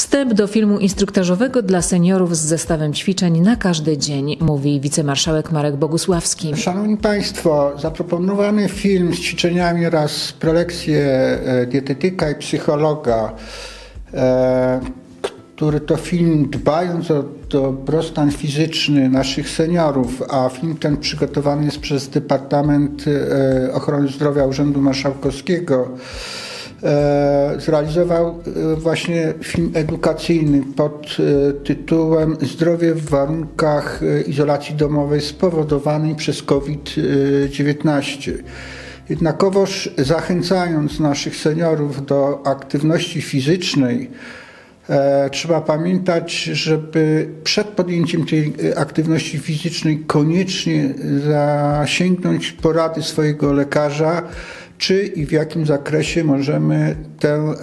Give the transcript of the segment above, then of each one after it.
Wstęp do filmu instruktażowego dla seniorów z zestawem ćwiczeń na każdy dzień, mówi wicemarszałek Marek Bogusławski. Szanowni Państwo, zaproponowany film z ćwiczeniami oraz prelekcje dietetyka i psychologa, który to film, dbając o dobrostan fizyczny naszych seniorów, a film ten przygotowany jest przez Departament Ochrony Zdrowia Urzędu Marszałkowskiego, zrealizował właśnie film edukacyjny pod tytułem Zdrowie w warunkach izolacji domowej spowodowanej przez COVID-19. Jednakowoż zachęcając naszych seniorów do aktywności fizycznej, trzeba pamiętać, żeby przed podjęciem tej aktywności fizycznej koniecznie zasięgnąć porady swojego lekarza, czy i w jakim zakresie możemy tę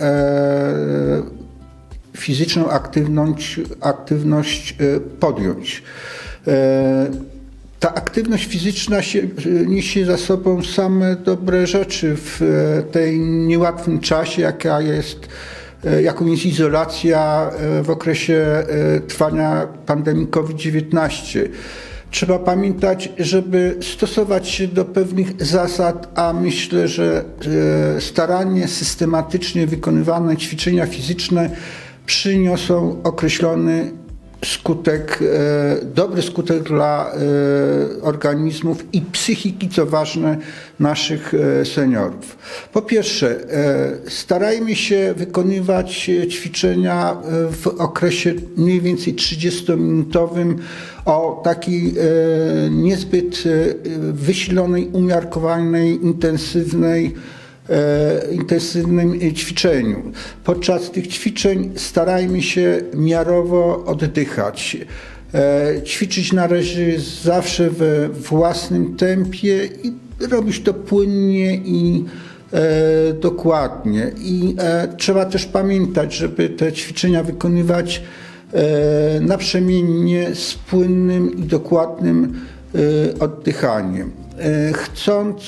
fizyczną aktywność podjąć. Ta aktywność fizyczna niesie za sobą same dobre rzeczy w tej niełatwym czasie, jaką jest izolacja w okresie trwania pandemii COVID-19. Trzeba pamiętać, żeby stosować się do pewnych zasad, a myślę, że starannie, systematycznie wykonywane ćwiczenia fizyczne przyniosą określony skutek, dobry skutek dla organizmów i psychiki, co ważne, naszych seniorów. Po pierwsze, starajmy się wykonywać ćwiczenia w okresie mniej więcej 30-minutowym o takiej niezbyt wysilonej, umiarkowanej, intensywnym ćwiczeniu. Podczas tych ćwiczeń starajmy się miarowo oddychać. Ćwiczyć należy zawsze we własnym tempie i robić to płynnie i dokładnie. I trzeba też pamiętać, żeby te ćwiczenia wykonywać naprzemiennie z płynnym i dokładnym oddychaniem. Chcąc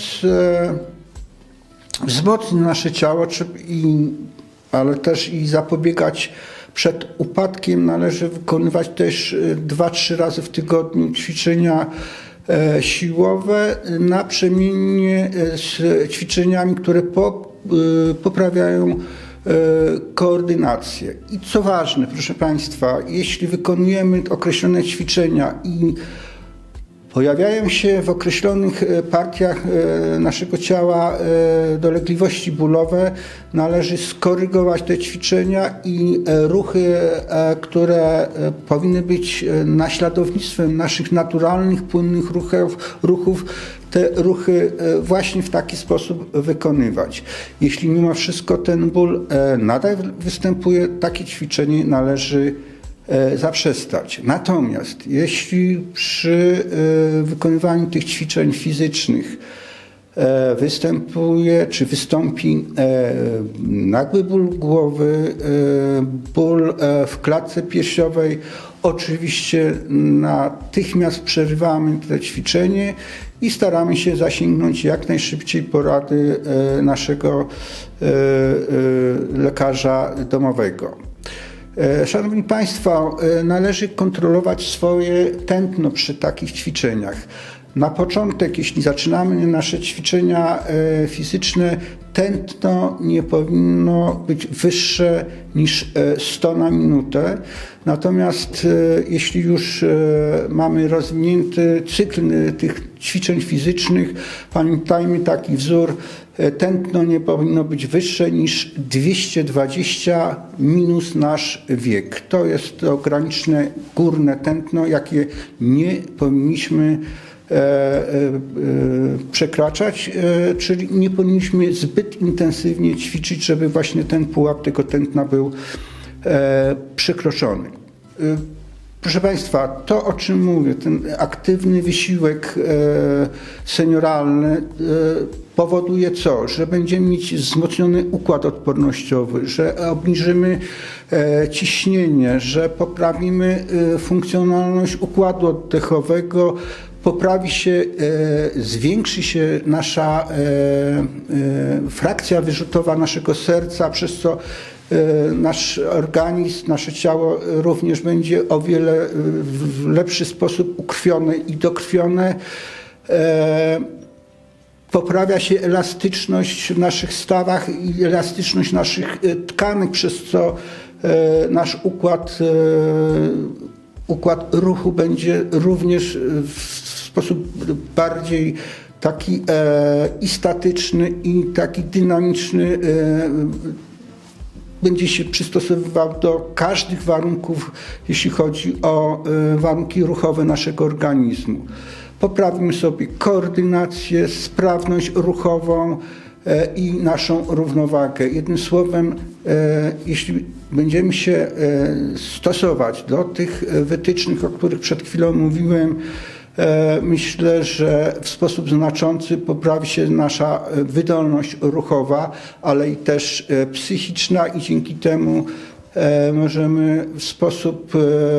wzmocnić nasze ciało, ale też i zapobiegać przed upadkiem, należy wykonywać też 2-3 razy w tygodniu ćwiczenia siłowe naprzemiennie z ćwiczeniami, które poprawiają koordynację. I co ważne, proszę Państwa, jeśli wykonujemy określone ćwiczenia i pojawiają się w określonych partiach naszego ciała dolegliwości bólowe, należy skorygować te ćwiczenia i ruchy, które powinny być naśladownictwem naszych naturalnych, płynnych ruchów, te ruchy właśnie w taki sposób wykonywać. Jeśli mimo wszystko ten ból nadal występuje, takie ćwiczenie należy zaprzestać. Natomiast jeśli przy wykonywaniu tych ćwiczeń fizycznych wystąpi nagły ból głowy, ból w klatce piersiowej, oczywiście natychmiast przerywamy to ćwiczenie i staramy się zasięgnąć jak najszybciej porady naszego lekarza domowego. Szanowni Państwo, należy kontrolować swoje tętno przy takich ćwiczeniach. Na początek, jeśli zaczynamy nasze ćwiczenia fizyczne, tętno nie powinno być wyższe niż 100 na minutę. Natomiast jeśli już mamy rozwinięty cykl tych ćwiczeń fizycznych, pamiętajmy taki wzór, tętno nie powinno być wyższe niż 220 minus nasz wiek. To jest to graniczne górne tętno, jakie nie powinniśmy przekraczać, czyli nie powinniśmy zbyt intensywnie ćwiczyć, żeby właśnie ten pułap tego tętna był przekroczony. Proszę Państwa, to o czym mówię, ten aktywny wysiłek senioralny powoduje co? Że będziemy mieć wzmocniony układ odpornościowy, że obniżymy ciśnienie, że poprawimy funkcjonalność układu oddechowego, zwiększy się nasza frakcja wyrzutowa naszego serca, przez co nasz organizm, nasze ciało również będzie o wiele w lepszy sposób ukrwione i dokrwione. Poprawia się elastyczność w naszych stawach i elastyczność naszych tkanek, przez co nasz układ ruchu będzie również w sposób bardziej taki i statyczny, i taki dynamiczny, będzie się przystosowywał do każdych warunków, jeśli chodzi o warunki ruchowe naszego organizmu. Poprawimy sobie koordynację, sprawność ruchową i naszą równowagę. Jednym słowem, jeśli będziemy się stosować do tych wytycznych, o których przed chwilą mówiłem, myślę, że w sposób znaczący poprawi się nasza wydolność ruchowa, ale i też psychiczna i dzięki temu możemy w sposób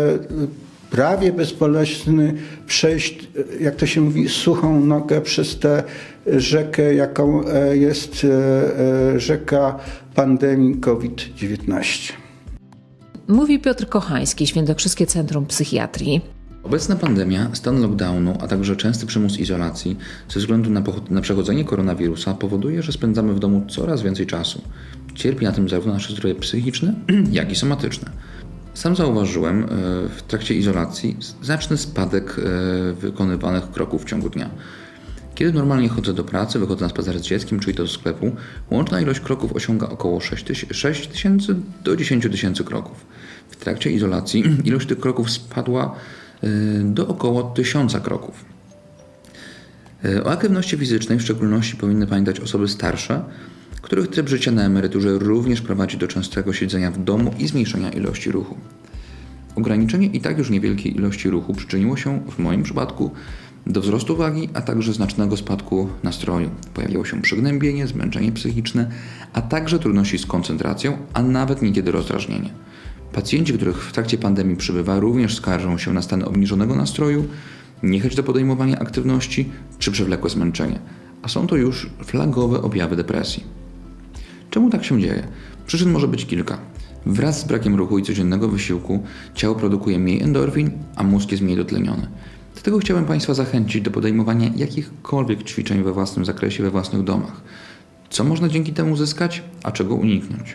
prawie bezboleśny przejść, jak to się mówi, suchą nogę przez tę rzekę, jaką jest rzeka pandemii COVID-19. Mówi Piotr Kochański, Świętokrzyskie Centrum Psychiatrii. Obecna pandemia, stan lockdownu, a także częsty przymus izolacji ze względu na przechodzenie koronawirusa powoduje, że spędzamy w domu coraz więcej czasu. Cierpi na tym zarówno nasze zdrowie psychiczne, jak i somatyczne. Sam zauważyłem w trakcie izolacji znaczny spadek wykonywanych kroków w ciągu dnia. Kiedy normalnie chodzę do pracy, wychodzę na spacer z dzieckiem, czy do sklepu, łączna ilość kroków osiąga około 6 tysięcy do 10 tysięcy kroków. W trakcie izolacji ilość tych kroków spadła do około 1000 kroków. O aktywności fizycznej w szczególności powinny pamiętać osoby starsze, których tryb życia na emeryturze również prowadzi do częstego siedzenia w domu i zmniejszenia ilości ruchu. Ograniczenie i tak już niewielkiej ilości ruchu przyczyniło się w moim przypadku do wzrostu wagi, a także znacznego spadku nastroju. Pojawiło się przygnębienie, zmęczenie psychiczne, a także trudności z koncentracją, a nawet niekiedy rozdrażnienie. Pacjenci, których w trakcie pandemii przybywa, również skarżą się na stany obniżonego nastroju, niechęć do podejmowania aktywności czy przewlekłe zmęczenie, a są to już flagowe objawy depresji. Czemu tak się dzieje? Przyczyn może być kilka. Wraz z brakiem ruchu i codziennego wysiłku ciało produkuje mniej endorfin, a mózg jest mniej dotleniony. Dlatego chciałem Państwa zachęcić do podejmowania jakichkolwiek ćwiczeń we własnym zakresie, we własnych domach. Co można dzięki temu uzyskać, a czego uniknąć?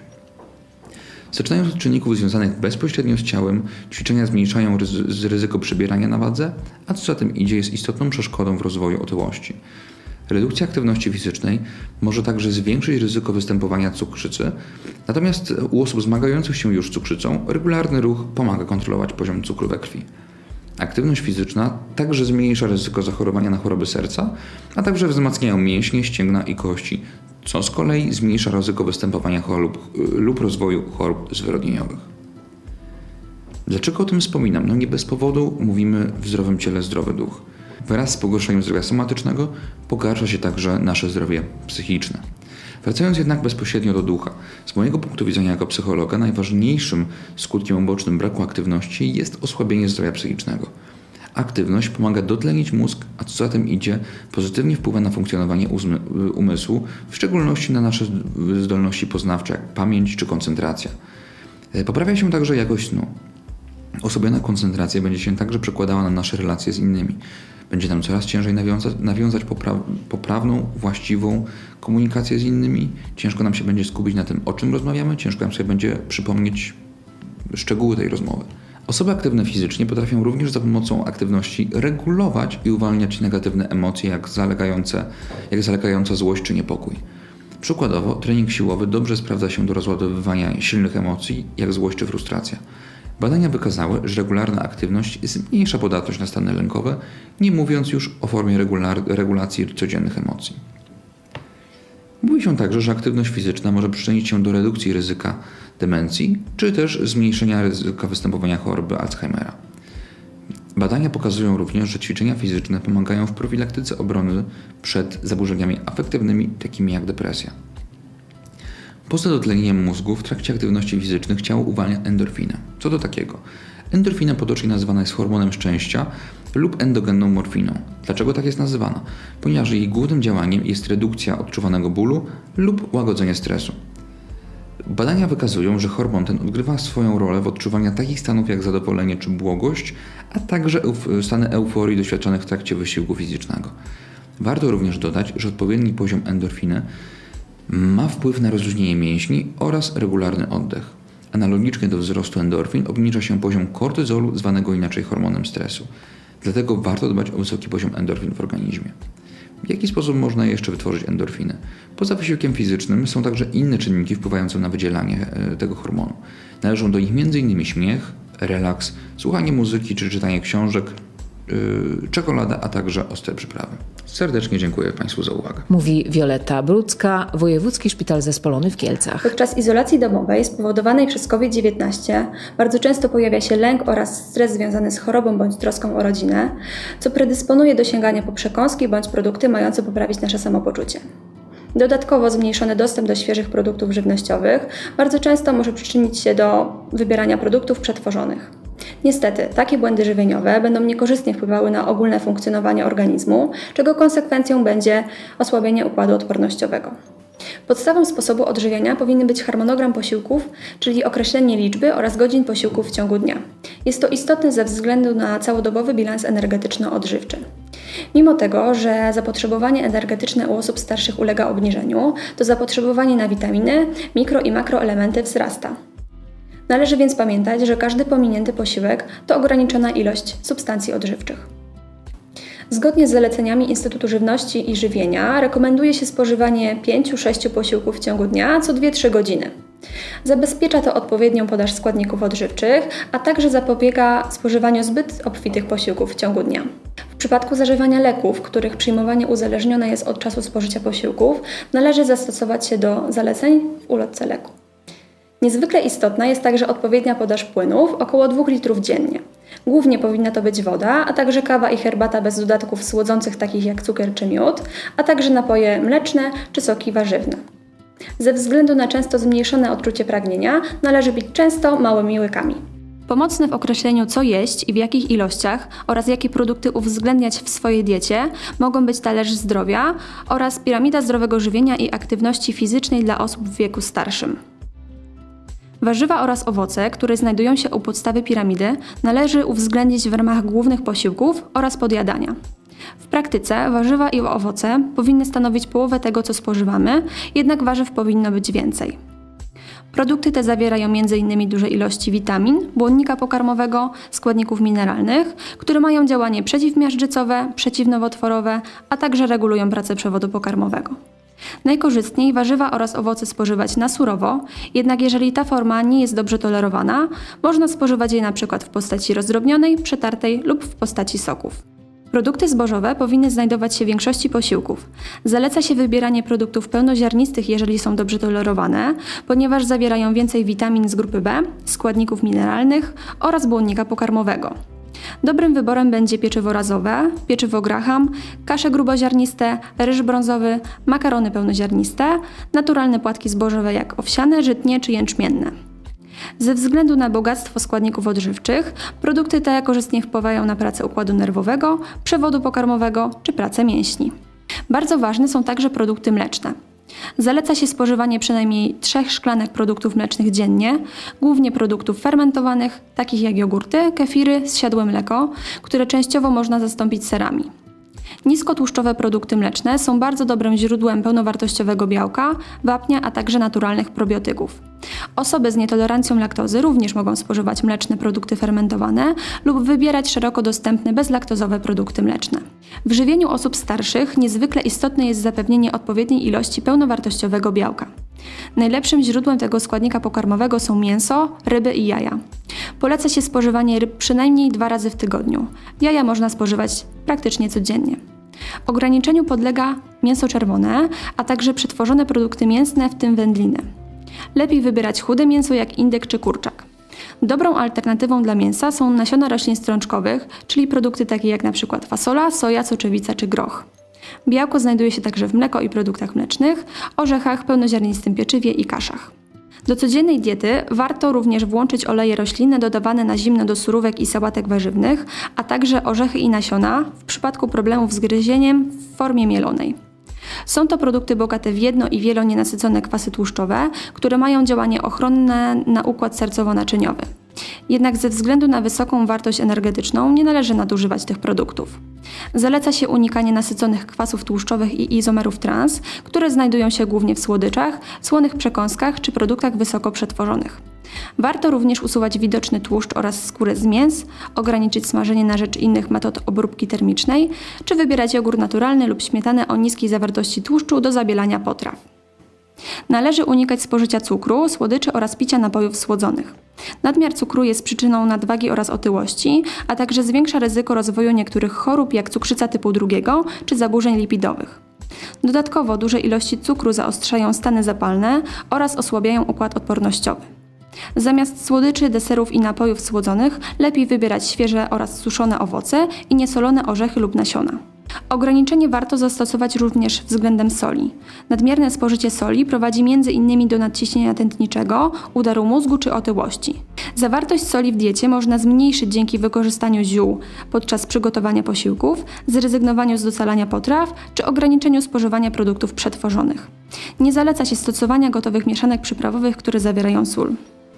Zaczynając od czynników związanych bezpośrednio z ciałem, ćwiczenia zmniejszają ryzyko przybierania na wadze, a co za tym idzie, jest istotną przeszkodą w rozwoju otyłości. Redukcja aktywności fizycznej może także zwiększyć ryzyko występowania cukrzycy, natomiast u osób zmagających się już z cukrzycą regularny ruch pomaga kontrolować poziom cukru we krwi. Aktywność fizyczna także zmniejsza ryzyko zachorowania na choroby serca, a także wzmacniają mięśnie, ścięgna i kości, co z kolei zmniejsza ryzyko występowania chorób lub rozwoju chorób zwyrodnieniowych. Dlaczego o tym wspominam? No nie bez powodu mówimy w zdrowym ciele zdrowy duch. Wraz z pogorszeniem zdrowia somatycznego pogarsza się także nasze zdrowie psychiczne. Wracając jednak bezpośrednio do ducha, z mojego punktu widzenia jako psychologa najważniejszym skutkiem ubocznym braku aktywności jest osłabienie zdrowia psychicznego. Aktywność pomaga dotlenić mózg, a co za tym idzie, pozytywnie wpływa na funkcjonowanie umysłu, w szczególności na nasze zdolności poznawcze, jak pamięć czy koncentracja. Poprawia się także jakość snu. Osłabiona koncentracja będzie się także przekładała na nasze relacje z innymi. Będzie nam coraz ciężej nawiązać poprawną, właściwą komunikację z innymi. Ciężko nam się będzie skupić na tym, o czym rozmawiamy. Ciężko nam się będzie przypomnieć szczegóły tej rozmowy. Osoby aktywne fizycznie potrafią również za pomocą aktywności regulować i uwalniać negatywne emocje, jak zalegająca złość czy niepokój. Przykładowo, trening siłowy dobrze sprawdza się do rozładowywania silnych emocji, jak złość czy frustracja. Badania wykazały, że regularna aktywność zmniejsza podatność na stany lękowe, nie mówiąc już o formie regulacji codziennych emocji. Mówi się także, że aktywność fizyczna może przyczynić się do redukcji ryzyka demencji, czy też zmniejszenia ryzyka występowania choroby Alzheimera. Badania pokazują również, że ćwiczenia fizyczne pomagają w profilaktyce obrony przed zaburzeniami afektywnymi, takimi jak depresja. Poza dotlenieniem mózgu w trakcie aktywności fizycznych ciało uwalnia endorfinę. Co to takiego? Endorfina potocznie nazywana jest hormonem szczęścia lub endogenną morfiną. Dlaczego tak jest nazywana? Ponieważ jej głównym działaniem jest redukcja odczuwanego bólu lub łagodzenie stresu. Badania wykazują, że hormon ten odgrywa swoją rolę w odczuwaniu takich stanów jak zadowolenie czy błogość, a także stany euforii doświadczonych w trakcie wysiłku fizycznego. Warto również dodać, że odpowiedni poziom endorfiny ma wpływ na rozluźnienie mięśni oraz regularny oddech. Analogicznie do wzrostu endorfin obniża się poziom kortyzolu, zwanego inaczej hormonem stresu. Dlatego warto dbać o wysoki poziom endorfin w organizmie. W jaki sposób można jeszcze wytworzyć endorfiny? Poza wysiłkiem fizycznym są także inne czynniki wpływające na wydzielanie tego hormonu. Należą do nich m.in. śmiech, relaks, słuchanie muzyki czy czytanie książek, czekolada, a także ostre przyprawy. Serdecznie dziękuję Państwu za uwagę. Mówi Wioletta Brudzka, Wojewódzki Szpital Zespolony w Kielcach. Podczas izolacji domowej spowodowanej przez COVID-19 bardzo często pojawia się lęk oraz stres związany z chorobą bądź troską o rodzinę, co predysponuje do sięgania po przekąski bądź produkty mające poprawić nasze samopoczucie. Dodatkowo zmniejszony dostęp do świeżych produktów żywnościowych bardzo często może przyczynić się do wybierania produktów przetworzonych. Niestety, takie błędy żywieniowe będą niekorzystnie wpływały na ogólne funkcjonowanie organizmu, czego konsekwencją będzie osłabienie układu odpornościowego. Podstawą sposobu odżywiania powinny być harmonogram posiłków, czyli określenie liczby oraz godzin posiłków w ciągu dnia. Jest to istotne ze względu na całodobowy bilans energetyczno-odżywczy. Mimo tego, że zapotrzebowanie energetyczne u osób starszych ulega obniżeniu, to zapotrzebowanie na witaminy, mikro- i makroelementy wzrasta. Należy więc pamiętać, że każdy pominięty posiłek to ograniczona ilość substancji odżywczych. Zgodnie z zaleceniami Instytutu Żywności i Żywienia rekomenduje się spożywanie 5-6 posiłków w ciągu dnia co 2-3 godziny. Zabezpiecza to odpowiednią podaż składników odżywczych, a także zapobiega spożywaniu zbyt obfitych posiłków w ciągu dnia. W przypadku zażywania leków, których przyjmowanie uzależnione jest od czasu spożycia posiłków, należy zastosować się do zaleceń w ulotce leku. Niezwykle istotna jest także odpowiednia podaż płynów, około 2 litrów dziennie. Głównie powinna to być woda, a także kawa i herbata bez dodatków słodzących takich jak cukier czy miód, a także napoje mleczne czy soki warzywne. Ze względu na często zmniejszone odczucie pragnienia należy pić często małymi łykami. Pomocne w określeniu co jeść i w jakich ilościach oraz jakie produkty uwzględniać w swojej diecie mogą być talerz zdrowia oraz piramida zdrowego żywienia i aktywności fizycznej dla osób w wieku starszym. Warzywa oraz owoce, które znajdują się u podstawy piramidy, należy uwzględnić w ramach głównych posiłków oraz podjadania. W praktyce warzywa i owoce powinny stanowić połowę tego, co spożywamy, jednak warzyw powinno być więcej. Produkty te zawierają m.in. duże ilości witamin, błonnika pokarmowego, składników mineralnych, które mają działanie przeciwmiażdżycowe, przeciwnowotworowe, a także regulują pracę przewodu pokarmowego. Najkorzystniej warzywa oraz owoce spożywać na surowo, jednak jeżeli ta forma nie jest dobrze tolerowana, można spożywać je np. w postaci rozdrobnionej, przetartej lub w postaci soków. Produkty zbożowe powinny znajdować się w większości posiłków. Zaleca się wybieranie produktów pełnoziarnistych, jeżeli są dobrze tolerowane, ponieważ zawierają więcej witamin z grupy B, składników mineralnych oraz błonnika pokarmowego. Dobrym wyborem będzie pieczywo razowe, pieczywo Graham, kasze gruboziarniste, ryż brązowy, makarony pełnoziarniste, naturalne płatki zbożowe jak owsiane, żytnie czy jęczmienne. Ze względu na bogactwo składników odżywczych, produkty te korzystnie wpływają na pracę układu nerwowego, przewodu pokarmowego czy pracę mięśni. Bardzo ważne są także produkty mleczne. Zaleca się spożywanie przynajmniej 3 szklanek produktów mlecznych dziennie, głównie produktów fermentowanych, takich jak jogurty, kefiry, zsiadłe mleko, które częściowo można zastąpić serami. Niskotłuszczowe produkty mleczne są bardzo dobrym źródłem pełnowartościowego białka, wapnia, a także naturalnych probiotyków. Osoby z nietolerancją laktozy również mogą spożywać mleczne produkty fermentowane lub wybierać szeroko dostępne bezlaktozowe produkty mleczne. W żywieniu osób starszych niezwykle istotne jest zapewnienie odpowiedniej ilości pełnowartościowego białka. Najlepszym źródłem tego składnika pokarmowego są mięso, ryby i jaja. Poleca się spożywanie ryb przynajmniej 2 razy w tygodniu. Jaja można spożywać praktycznie codziennie. Ograniczeniu podlega mięso czerwone, a także przetworzone produkty mięsne, w tym wędliny. Lepiej wybierać chude mięso jak indyk czy kurczak. Dobrą alternatywą dla mięsa są nasiona roślin strączkowych, czyli produkty takie jak np. fasola, soja, soczewica czy groch. Białko znajduje się także w mleko i produktach mlecznych, orzechach, pełnoziarnistym pieczywie i kaszach. Do codziennej diety warto również włączyć oleje roślinne dodawane na zimno do surówek i sałatek warzywnych, a także orzechy i nasiona w przypadku problemów z gryzieniem w formie mielonej. Są to produkty bogate w jedno- i wielonienasycone kwasy tłuszczowe, które mają działanie ochronne na układ sercowo-naczyniowy. Jednak ze względu na wysoką wartość energetyczną nie należy nadużywać tych produktów. Zaleca się unikanie nasyconych kwasów tłuszczowych i izomerów trans, które znajdują się głównie w słodyczach, słonych przekąskach czy produktach wysoko przetworzonych. Warto również usuwać widoczny tłuszcz oraz skórę z mięs, ograniczyć smażenie na rzecz innych metod obróbki termicznej, czy wybierać jogurt naturalny lub śmietanę o niskiej zawartości tłuszczu do zabielania potraw. Należy unikać spożycia cukru, słodyczy oraz picia napojów słodzonych. Nadmiar cukru jest przyczyną nadwagi oraz otyłości, a także zwiększa ryzyko rozwoju niektórych chorób jak cukrzyca typu 2 czy zaburzeń lipidowych. Dodatkowo duże ilości cukru zaostrzają stany zapalne oraz osłabiają układ odpornościowy. Zamiast słodyczy, deserów i napojów słodzonych lepiej wybierać świeże oraz suszone owoce i niesolone orzechy lub nasiona. Ograniczenie warto zastosować również względem soli. Nadmierne spożycie soli prowadzi m.in. do nadciśnienia tętniczego, udaru mózgu czy otyłości. Zawartość soli w diecie można zmniejszyć dzięki wykorzystaniu ziół podczas przygotowania posiłków, zrezygnowaniu z docalania potraw czy ograniczeniu spożywania produktów przetworzonych. Nie zaleca się stosowania gotowych mieszanek przyprawowych, które zawierają sól.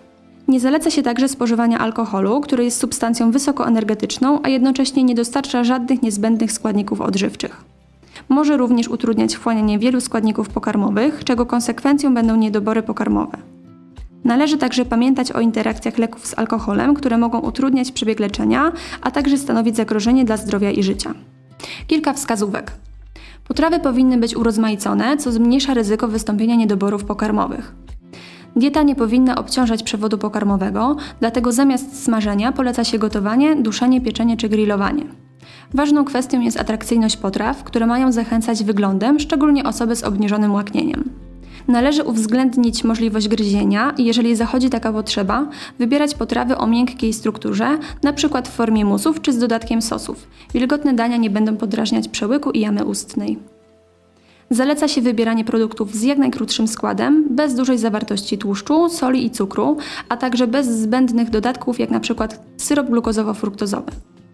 Nie zaleca się także spożywania alkoholu, który jest substancją wysokoenergetyczną, a jednocześnie nie dostarcza żadnych niezbędnych składników odżywczych. Może również utrudniać wchłanianie wielu składników pokarmowych, czego konsekwencją będą niedobory pokarmowe. Należy także pamiętać o interakcjach leków z alkoholem, które mogą utrudniać przebieg leczenia, a także stanowić zagrożenie dla zdrowia i życia. Kilka wskazówek. Potrawy powinny być urozmaicone, co zmniejsza ryzyko wystąpienia niedoborów pokarmowych. Dieta nie powinna obciążać przewodu pokarmowego, dlatego zamiast smażenia poleca się gotowanie, duszenie, pieczenie czy grillowanie. Ważną kwestią jest atrakcyjność potraw, które mają zachęcać wyglądem, szczególnie osoby z obniżonym łaknieniem. Należy uwzględnić możliwość gryzienia i jeżeli zachodzi taka potrzeba, wybierać potrawy o miękkiej strukturze, np. w formie musów czy z dodatkiem sosów. Wilgotne dania nie będą podrażniać przełyku i jamy ustnej. Zaleca się wybieranie produktów z jak najkrótszym składem, bez dużej zawartości tłuszczu, soli i cukru, a także bez zbędnych dodatków jak np. syrop glukozowo-fruktozowy.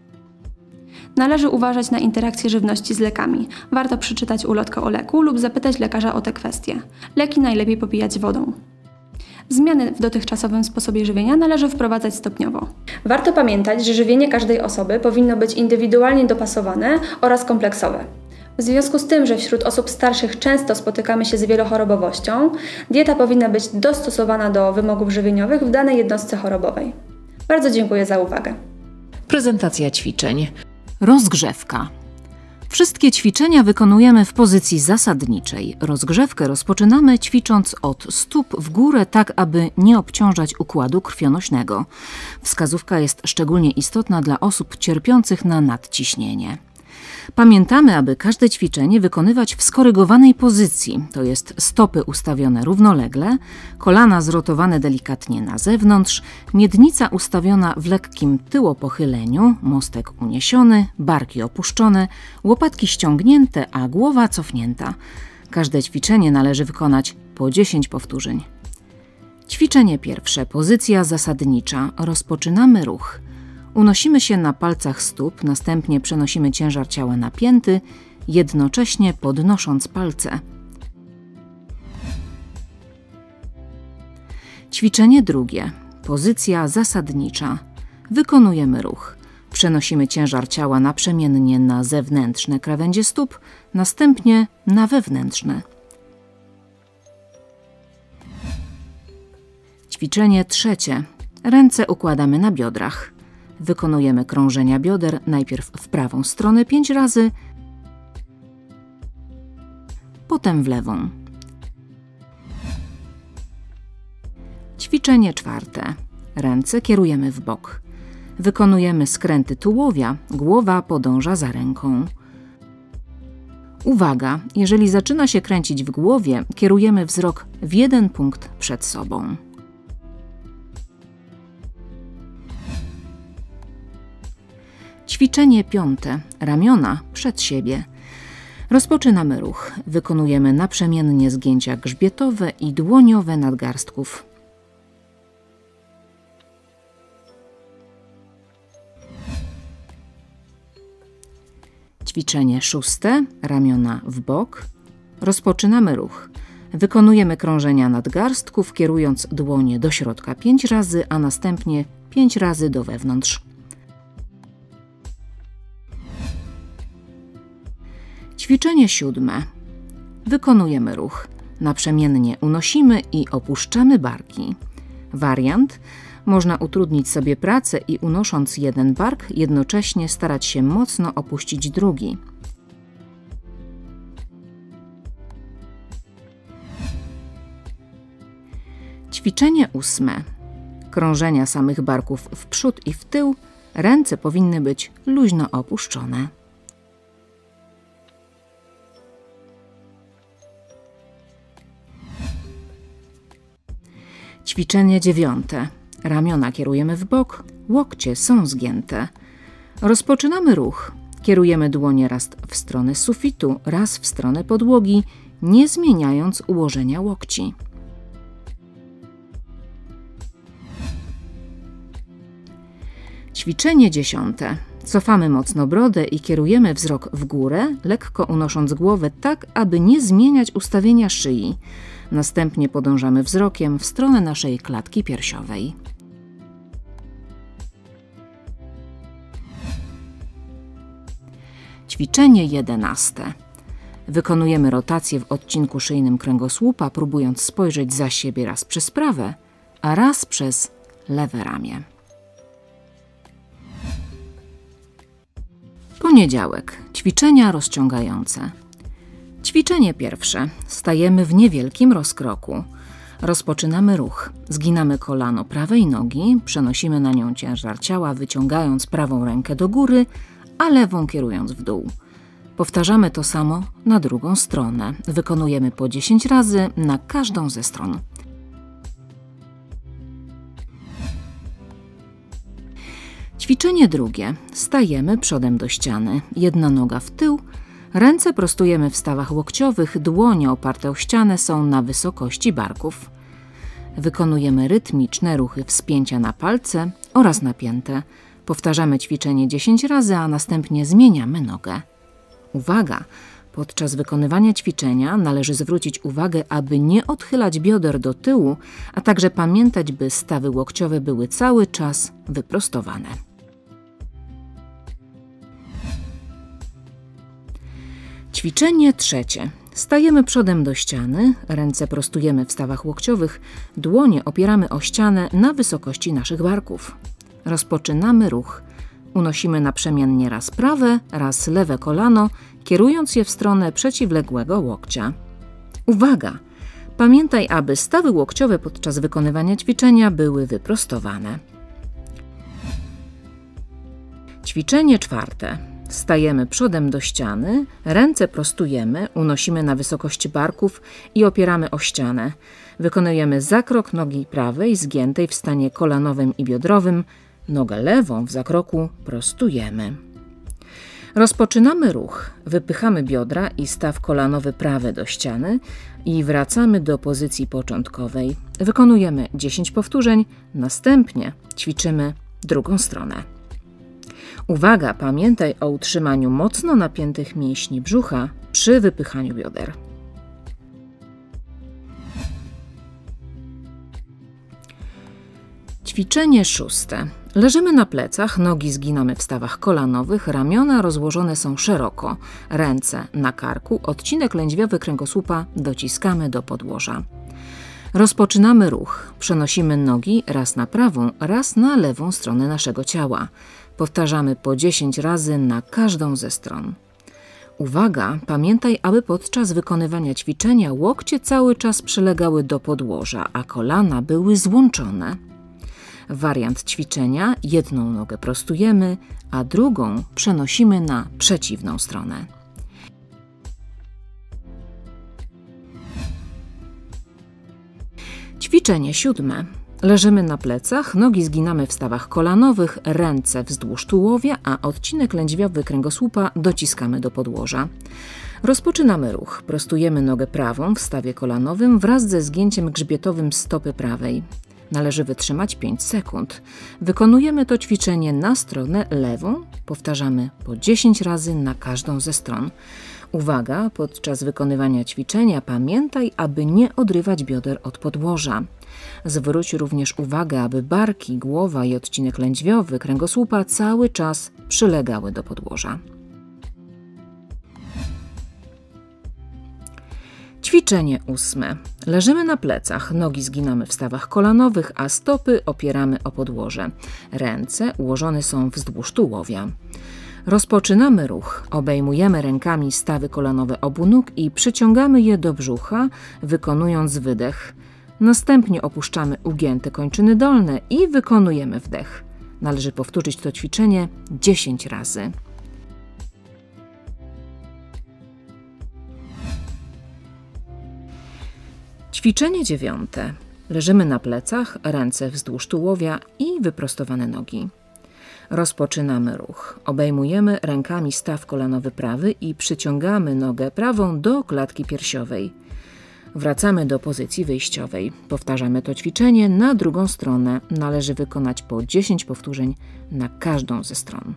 Należy uważać na interakcje żywności z lekami. Warto przeczytać ulotkę o leku lub zapytać lekarza o te kwestie. Leki najlepiej popijać wodą. Zmiany w dotychczasowym sposobie żywienia należy wprowadzać stopniowo. Warto pamiętać, że żywienie każdej osoby powinno być indywidualnie dopasowane oraz kompleksowe. W związku z tym, że wśród osób starszych często spotykamy się z wielochorobowością, dieta powinna być dostosowana do wymogów żywieniowych w danej jednostce chorobowej. Bardzo dziękuję za uwagę. Prezentacja ćwiczeń. Rozgrzewka. Wszystkie ćwiczenia wykonujemy w pozycji zasadniczej. Rozgrzewkę rozpoczynamy ćwicząc od stóp w górę, tak aby nie obciążać układu krwionośnego. Wskazówka jest szczególnie istotna dla osób cierpiących na nadciśnienie. Pamiętamy, aby każde ćwiczenie wykonywać w skorygowanej pozycji, to jest stopy ustawione równolegle, kolana zrotowane delikatnie na zewnątrz, miednica ustawiona w lekkim tyłopochyleniu, mostek uniesiony, barki opuszczone, łopatki ściągnięte, a głowa cofnięta. Każde ćwiczenie należy wykonać po 10 powtórzeń. Ćwiczenie pierwsze, pozycja zasadnicza. Rozpoczynamy ruch. Unosimy się na palcach stóp, następnie przenosimy ciężar ciała na pięty, jednocześnie podnosząc palce. Ćwiczenie drugie. Pozycja zasadnicza. Wykonujemy ruch. Przenosimy ciężar ciała naprzemiennie na zewnętrzne krawędzie stóp, następnie na wewnętrzne. Ćwiczenie trzecie. Ręce układamy na biodrach. Wykonujemy krążenia bioder najpierw w prawą stronę 5 razy, potem w lewą. Ćwiczenie czwarte. Ręce kierujemy w bok. Wykonujemy skręty tułowia, głowa podąża za ręką. Uwaga! Jeżeli zaczyna się kręcić w głowie, kierujemy wzrok w jeden punkt przed sobą. Ćwiczenie piąte. Ramiona przed siebie. Rozpoczynamy ruch. Wykonujemy naprzemiennie zgięcia grzbietowe i dłoniowe nadgarstków. Ćwiczenie szóste. Ramiona w bok. Rozpoczynamy ruch. Wykonujemy krążenia nadgarstków, kierując dłonie do środka 5 razy, a następnie 5 razy do wewnątrz. Ćwiczenie 7. Wykonujemy ruch. Naprzemiennie unosimy i opuszczamy barki. Wariant: można utrudnić sobie pracę i unosząc jeden bark, jednocześnie starać się mocno opuścić drugi. Ćwiczenie 8. Krążenia samych barków w przód i w tył. Ręce powinny być luźno opuszczone. Ćwiczenie 9. Ramiona kierujemy w bok, łokcie są zgięte. Rozpoczynamy ruch. Kierujemy dłonie raz w stronę sufitu, raz w stronę podłogi, nie zmieniając ułożenia łokci. Ćwiczenie 10. Cofamy mocno brodę i kierujemy wzrok w górę, lekko unosząc głowę tak, aby nie zmieniać ustawienia szyi. Następnie podążamy wzrokiem w stronę naszej klatki piersiowej. Ćwiczenie 11. Wykonujemy rotację w odcinku szyjnym kręgosłupa, próbując spojrzeć za siebie raz przez prawe, a raz przez lewe ramię. Poniedziałek. Ćwiczenia rozciągające. Ćwiczenie pierwsze. Stajemy w niewielkim rozkroku. Rozpoczynamy ruch. Zginamy kolano prawej nogi, przenosimy na nią ciężar ciała, wyciągając prawą rękę do góry, a lewą kierując w dół. Powtarzamy to samo na drugą stronę. Wykonujemy po 10 razy na każdą ze stron. Ćwiczenie drugie. Stajemy przodem do ściany. Jedna noga w tył. Ręce prostujemy w stawach łokciowych, dłonie oparte o ścianę są na wysokości barków. Wykonujemy rytmiczne ruchy wspięcia na palce oraz napięte. Powtarzamy ćwiczenie 10 razy, a następnie zmieniamy nogę. Uwaga! Podczas wykonywania ćwiczenia należy zwrócić uwagę, aby nie odchylać bioder do tyłu, a także pamiętać, by stawy łokciowe były cały czas wyprostowane. Ćwiczenie trzecie. Stajemy przodem do ściany, ręce prostujemy w stawach łokciowych, dłonie opieramy o ścianę na wysokości naszych barków. Rozpoczynamy ruch. Unosimy naprzemiennie raz prawe, raz lewe kolano, kierując je w stronę przeciwległego łokcia. Uwaga! Pamiętaj, aby stawy łokciowe podczas wykonywania ćwiczenia były wyprostowane. Ćwiczenie czwarte. Stajemy przodem do ściany, ręce prostujemy, unosimy na wysokość barków i opieramy o ścianę. Wykonujemy zakrok nogi prawej zgiętej w stanie kolanowym i biodrowym, nogę lewą w zakroku prostujemy. Rozpoczynamy ruch. Wypychamy biodra i staw kolanowy prawy do ściany i wracamy do pozycji początkowej. Wykonujemy 10 powtórzeń, następnie ćwiczymy drugą stronę. Uwaga, pamiętaj o utrzymaniu mocno napiętych mięśni brzucha przy wypychaniu bioder. Ćwiczenie szóste. Leżymy na plecach, nogi zginamy w stawach kolanowych, ramiona rozłożone są szeroko, ręce na karku, odcinek lędźwiowy kręgosłupa dociskamy do podłoża. Rozpoczynamy ruch. Przenosimy nogi raz na prawą, raz na lewą stronę naszego ciała. Powtarzamy po 10 razy na każdą ze stron. Uwaga, pamiętaj, aby podczas wykonywania ćwiczenia łokcie cały czas przylegały do podłoża, a kolana były złączone. Wariant ćwiczenia: jedną nogę prostujemy, a drugą przenosimy na przeciwną stronę. Ćwiczenie siódme. Leżymy na plecach, nogi zginamy w stawach kolanowych, ręce wzdłuż tułowia, a odcinek lędźwiowy kręgosłupa dociskamy do podłoża. Rozpoczynamy ruch. Prostujemy nogę prawą w stawie kolanowym wraz ze zgięciem grzbietowym stopy prawej. Należy wytrzymać 5 sekund. Wykonujemy to ćwiczenie na stronę lewą. Powtarzamy po 10 razy na każdą ze stron. Uwaga, podczas wykonywania ćwiczenia pamiętaj, aby nie odrywać bioder od podłoża. Zwróć również uwagę, aby barki, głowa i odcinek lędźwiowy kręgosłupa cały czas przylegały do podłoża. Ćwiczenie 8. Leżymy na plecach, nogi zginamy w stawach kolanowych, a stopy opieramy o podłoże. Ręce ułożone są wzdłuż tułowia. Rozpoczynamy ruch. Obejmujemy rękami stawy kolanowe obu nóg i przyciągamy je do brzucha, wykonując wydech. Następnie opuszczamy ugięte kończyny dolne i wykonujemy wdech. Należy powtórzyć to ćwiczenie 10 razy. Ćwiczenie 9. Leżymy na plecach, ręce wzdłuż tułowia i wyprostowane nogi. Rozpoczynamy ruch. Obejmujemy rękami staw kolanowy prawy i przyciągamy nogę prawą do klatki piersiowej. Wracamy do pozycji wyjściowej. Powtarzamy to ćwiczenie na drugą stronę. Należy wykonać po 10 powtórzeń na każdą ze stron.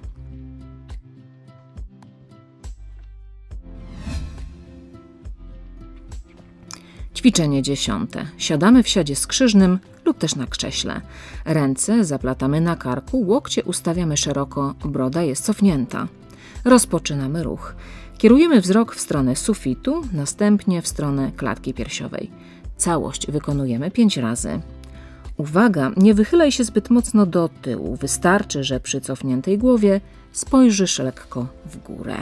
Ćwiczenie 10. Siadamy w siadzie skrzyżnym lub też na krześle. Ręce zaplatamy na karku, łokcie ustawiamy szeroko, broda jest cofnięta. Rozpoczynamy ruch. Kierujemy wzrok w stronę sufitu, następnie w stronę klatki piersiowej. Całość wykonujemy 5 razy. Uwaga, nie wychylaj się zbyt mocno do tyłu. Wystarczy, że przy cofniętej głowie spojrzysz lekko w górę.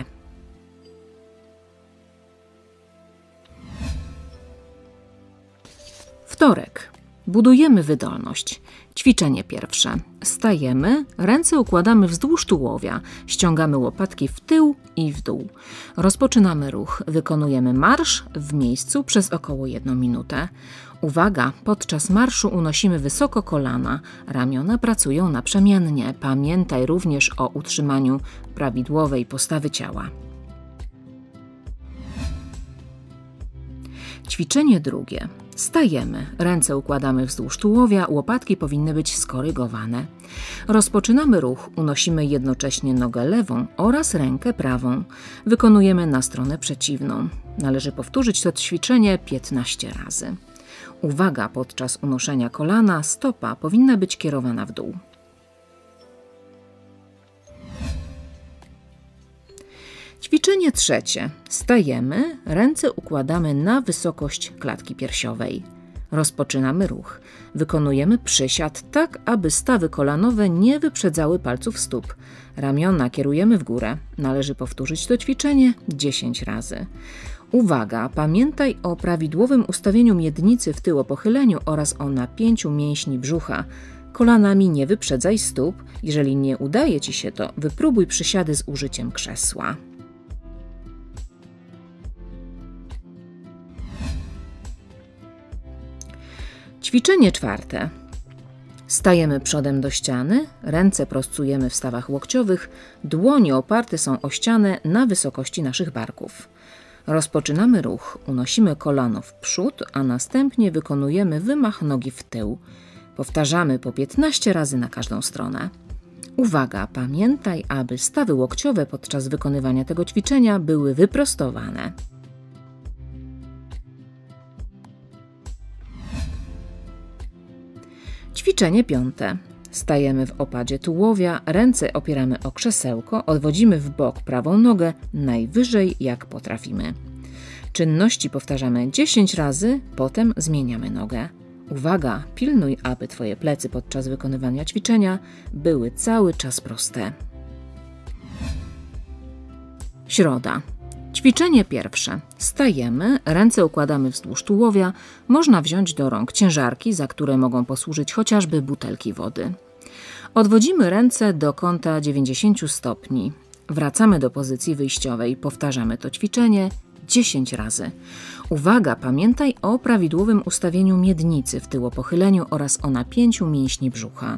Wtorek. Budujemy wydolność. Ćwiczenie pierwsze. Stajemy, ręce układamy wzdłuż tułowia, ściągamy łopatki w tył i w dół. Rozpoczynamy ruch. Wykonujemy marsz w miejscu przez około 1 minutę. Uwaga, podczas marszu unosimy wysoko kolana, ramiona pracują naprzemiennie. Pamiętaj również o utrzymaniu prawidłowej postawy ciała. Ćwiczenie drugie. Stajemy, ręce układamy wzdłuż tułowia, łopatki powinny być skorygowane. Rozpoczynamy ruch, unosimy jednocześnie nogę lewą oraz rękę prawą. Wykonujemy na stronę przeciwną. Należy powtórzyć to ćwiczenie 15 razy. Uwaga, podczas unoszenia kolana stopa powinna być kierowana w dół. Ćwiczenie trzecie. Stajemy, ręce układamy na wysokość klatki piersiowej. Rozpoczynamy ruch. Wykonujemy przysiad tak, aby stawy kolanowe nie wyprzedzały palców stóp. Ramiona kierujemy w górę. Należy powtórzyć to ćwiczenie 10 razy. Uwaga, pamiętaj o prawidłowym ustawieniu miednicy w tyłopochyleniu oraz o napięciu mięśni brzucha. Kolanami nie wyprzedzaj stóp. Jeżeli nie udaje Ci się to, wypróbuj przysiady z użyciem krzesła. Ćwiczenie czwarte. Stajemy przodem do ściany, ręce prostujemy w stawach łokciowych, dłonie oparte są o ścianę na wysokości naszych barków. Rozpoczynamy ruch, unosimy kolano w przód, a następnie wykonujemy wymach nogi w tył. Powtarzamy po 15 razy na każdą stronę. Uwaga, pamiętaj, aby stawy łokciowe podczas wykonywania tego ćwiczenia były wyprostowane. Ćwiczenie piąte. Stajemy w opadzie tułowia, ręce opieramy o krzesełko, odwodzimy w bok prawą nogę najwyżej jak potrafimy. Czynności powtarzamy 10 razy, potem zmieniamy nogę. Uwaga, pilnuj, aby Twoje plecy podczas wykonywania ćwiczenia były cały czas proste. Środa. Ćwiczenie pierwsze. Stajemy, ręce układamy wzdłuż tułowia, można wziąć do rąk ciężarki, za które mogą posłużyć chociażby butelki wody. Odwodzimy ręce do kąta 90 stopni. Wracamy do pozycji wyjściowej, powtarzamy to ćwiczenie 10 razy. Uwaga, pamiętaj o prawidłowym ustawieniu miednicy w tyłopochyleniu oraz o napięciu mięśni brzucha.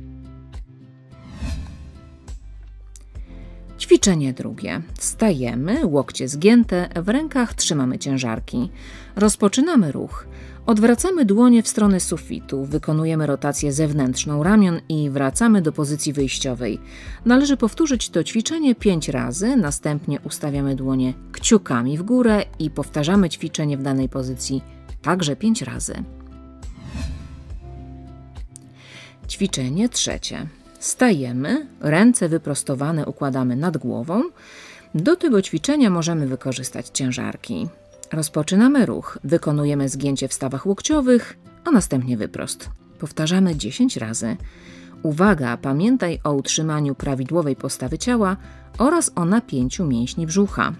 Ćwiczenie drugie. Stajemy, łokcie zgięte, w rękach trzymamy ciężarki. Rozpoczynamy ruch. Odwracamy dłonie w stronę sufitu, wykonujemy rotację zewnętrzną ramion i wracamy do pozycji wyjściowej. Należy powtórzyć to ćwiczenie 5 razy, następnie ustawiamy dłonie kciukami w górę i powtarzamy ćwiczenie w danej pozycji także 5 razy. Ćwiczenie trzecie. Stajemy, ręce wyprostowane układamy nad głową. Do tego ćwiczenia możemy wykorzystać ciężarki. Rozpoczynamy ruch, wykonujemy zgięcie w stawach łokciowych, a następnie wyprost. Powtarzamy 10 razy. Uwaga, pamiętaj o utrzymaniu prawidłowej postawy ciała oraz o napięciu mięśni brzucha.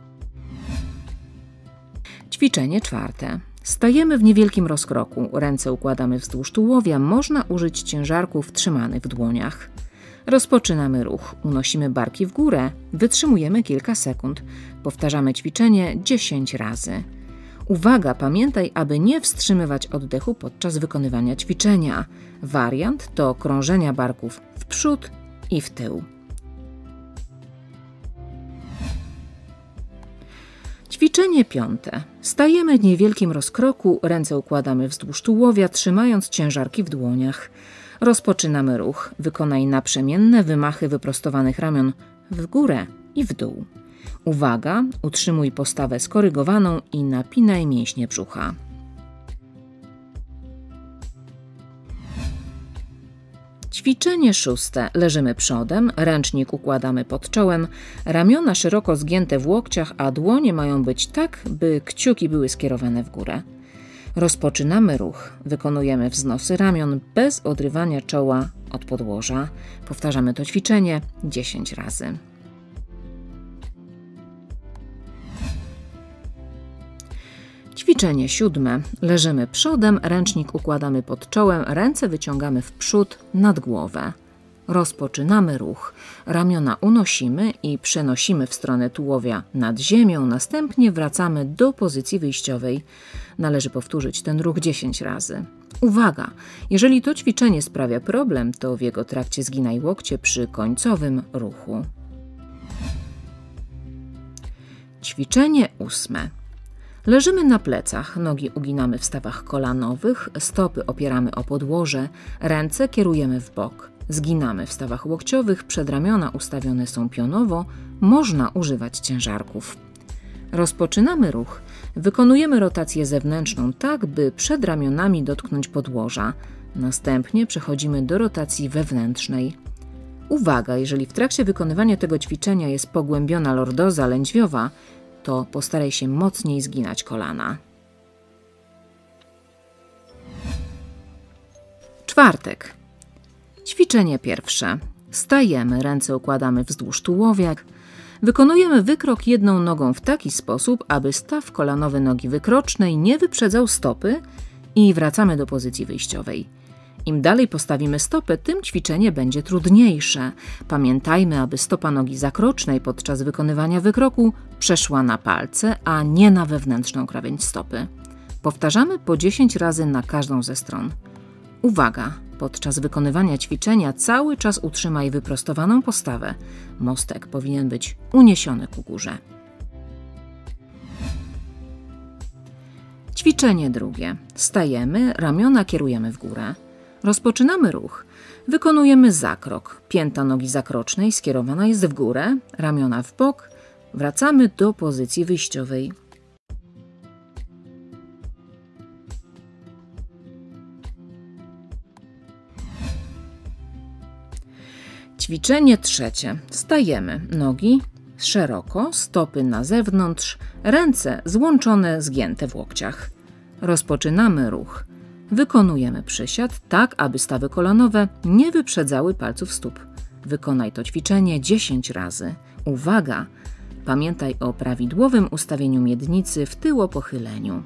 Ćwiczenie czwarte. Stajemy w niewielkim rozkroku, ręce układamy wzdłuż tułowia, można użyć ciężarków trzymanych w dłoniach. Rozpoczynamy ruch, unosimy barki w górę, wytrzymujemy kilka sekund. Powtarzamy ćwiczenie 10 razy. Uwaga, pamiętaj, aby nie wstrzymywać oddechu podczas wykonywania ćwiczenia. Wariant to krążenia barków w przód i w tył. Ćwiczenie piąte. Stajemy w niewielkim rozkroku, ręce układamy wzdłuż tułowia, trzymając ciężarki w dłoniach. Rozpoczynamy ruch. Wykonaj naprzemienne wymachy wyprostowanych ramion w górę i w dół. Uwaga, utrzymuj postawę skorygowaną i napinaj mięśnie brzucha. Ćwiczenie szóste. Leżymy przodem, ręcznik układamy pod czołem, ramiona szeroko zgięte w łokciach, a dłonie mają być tak, by kciuki były skierowane w górę. Rozpoczynamy ruch. Wykonujemy wznosy ramion bez odrywania czoła od podłoża. Powtarzamy to ćwiczenie 10 razy. Ćwiczenie siódme. Leżymy przodem, ręcznik układamy pod czołem, ręce wyciągamy w przód nad głowę. Rozpoczynamy ruch. Ramiona unosimy i przenosimy w stronę tułowia nad ziemią, następnie wracamy do pozycji wyjściowej. Należy powtórzyć ten ruch 10 razy. Uwaga! Jeżeli to ćwiczenie sprawia problem, to w jego trakcie zginaj łokcie przy końcowym ruchu. Ćwiczenie ósme. Leżymy na plecach, nogi uginamy w stawach kolanowych, stopy opieramy o podłoże, ręce kierujemy w bok. Zginamy w stawach łokciowych, przedramiona ustawione są pionowo, można używać ciężarków. Rozpoczynamy ruch. Wykonujemy rotację zewnętrzną tak, by przed ramionami dotknąć podłoża. Następnie przechodzimy do rotacji wewnętrznej. Uwaga, jeżeli w trakcie wykonywania tego ćwiczenia jest pogłębiona lordoza lędźwiowa, to postaraj się mocniej zginać kolana. Czwartek. Ćwiczenie pierwsze. Stajemy, ręce układamy wzdłuż tułowia. Wykonujemy wykrok jedną nogą w taki sposób, aby staw kolanowy nogi wykrocznej nie wyprzedzał stopy i wracamy do pozycji wyjściowej. Im dalej postawimy stopę, tym ćwiczenie będzie trudniejsze. Pamiętajmy, aby stopa nogi zakrocznej podczas wykonywania wykroku przeszła na palce, a nie na wewnętrzną krawędź stopy. Powtarzamy po 10 razy na każdą ze stron. Uwaga! Podczas wykonywania ćwiczenia cały czas utrzymaj wyprostowaną postawę. Mostek powinien być uniesiony ku górze. Ćwiczenie drugie. Stajemy, ramiona kierujemy w górę. Rozpoczynamy ruch. Wykonujemy zakrok. Pięta nogi zakrocznej skierowana jest w górę, ramiona w bok. Wracamy do pozycji wyjściowej. Ćwiczenie trzecie. Stajemy. Nogi szeroko, stopy na zewnątrz, ręce złączone, zgięte w łokciach. Rozpoczynamy ruch. Wykonujemy przysiad tak, aby stawy kolanowe nie wyprzedzały palców stóp. Wykonaj to ćwiczenie 10 razy. Uwaga! Pamiętaj o prawidłowym ustawieniu miednicy w tyłopochyleniu.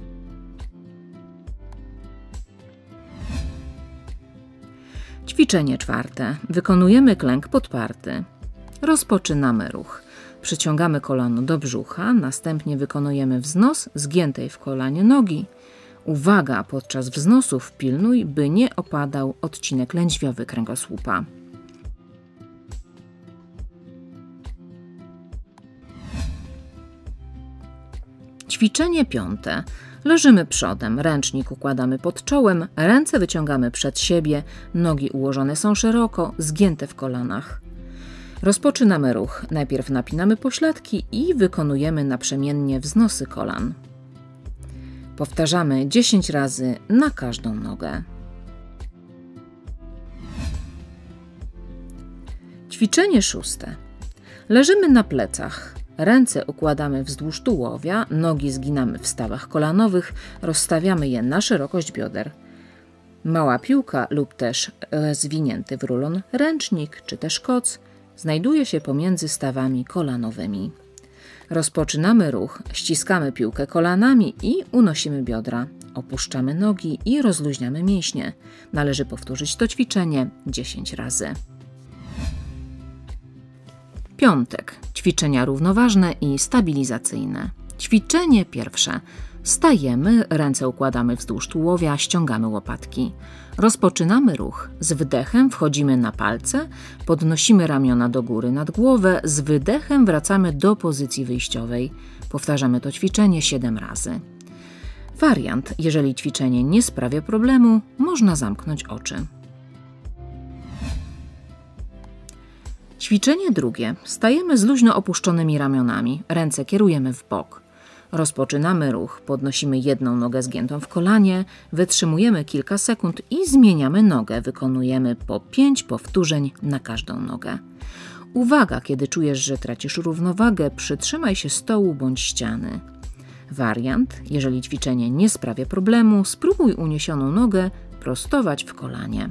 Ćwiczenie czwarte. Wykonujemy klęk podparty. Rozpoczynamy ruch. Przyciągamy kolano do brzucha, następnie wykonujemy wznos zgiętej w kolanie nogi. Uwaga! Podczas wznosów pilnuj, by nie opadał odcinek lędźwiowy kręgosłupa. Ćwiczenie piąte. Leżymy przodem, ręcznik układamy pod czołem, ręce wyciągamy przed siebie, nogi ułożone są szeroko, zgięte w kolanach. Rozpoczynamy ruch. Najpierw napinamy pośladki i wykonujemy naprzemiennie wznosy kolan. Powtarzamy 10 razy na każdą nogę. Ćwiczenie 6. Leżymy na plecach. Ręce układamy wzdłuż tułowia, nogi zginamy w stawach kolanowych, rozstawiamy je na szerokość bioder. Mała piłka lub też zwinięty w rulon ręcznik czy też koc znajduje się pomiędzy stawami kolanowymi. Rozpoczynamy ruch, ściskamy piłkę kolanami i unosimy biodra. Opuszczamy nogi i rozluźniamy mięśnie. Należy powtórzyć to ćwiczenie 10 razy. Piątek. Ćwiczenia równoważne i stabilizacyjne. Ćwiczenie pierwsze. Stajemy, ręce układamy wzdłuż tułowia, ściągamy łopatki. Rozpoczynamy ruch. Z wdechem wchodzimy na palce, podnosimy ramiona do góry nad głowę, z wydechem wracamy do pozycji wyjściowej. Powtarzamy to ćwiczenie 7 razy. Wariant. Jeżeli ćwiczenie nie sprawia problemu, można zamknąć oczy. Ćwiczenie drugie. Stajemy z luźno opuszczonymi ramionami. Ręce kierujemy w bok. Rozpoczynamy ruch. Podnosimy jedną nogę zgiętą w kolanie, wytrzymujemy kilka sekund i zmieniamy nogę. Wykonujemy po 5 powtórzeń na każdą nogę. Uwaga, kiedy czujesz, że tracisz równowagę, przytrzymaj się stołu bądź ściany. Wariant. Jeżeli ćwiczenie nie sprawia problemu, spróbuj uniesioną nogę prostować w kolanie.